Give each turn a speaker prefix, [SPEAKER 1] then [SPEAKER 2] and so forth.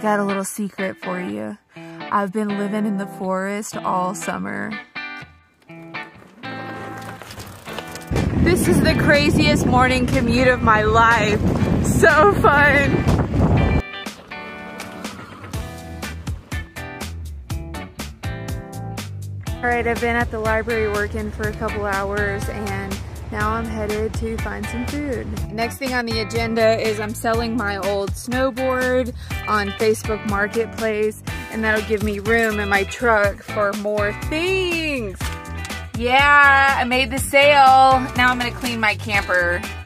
[SPEAKER 1] got a little secret for you. I've been living in the forest all summer. This is the craziest morning commute of my life. So fun. All right, I've been at the library working for a couple hours and now I'm headed to find some food. Next thing on the agenda is I'm selling my old snowboard on Facebook Marketplace, and that'll give me room in my truck for more things. Yeah, I made the sale. Now I'm gonna clean my camper.